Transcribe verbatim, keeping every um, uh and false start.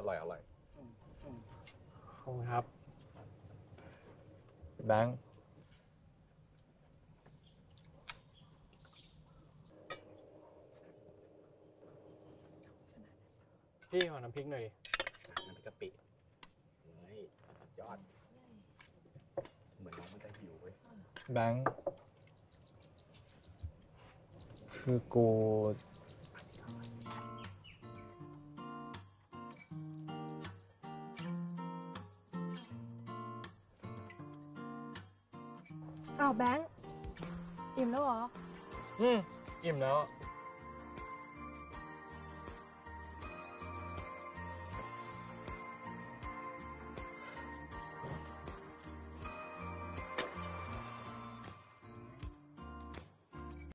ร่อยอร่อยขอบคุณครับแบงค์พี่ขอน้ำพริกหน่อยดิน้ำพริกกะปิเฮ้ยยอดเหมือนน้องมันจะหิวเว้ยแบงค์คือกูอ้าวแบงค์อิ่มแล้วเหรออืมอิ่มแล้ว